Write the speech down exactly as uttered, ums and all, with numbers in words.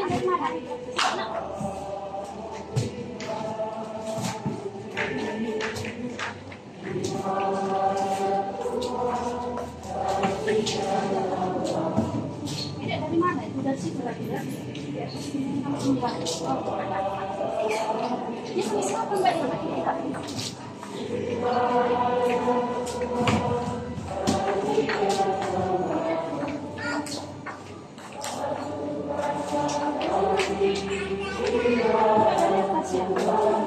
dari mana? Tidak dari mana? Itu dari situ lagi ya? Ini bisa pembeli lagi tidak? Terima kasih.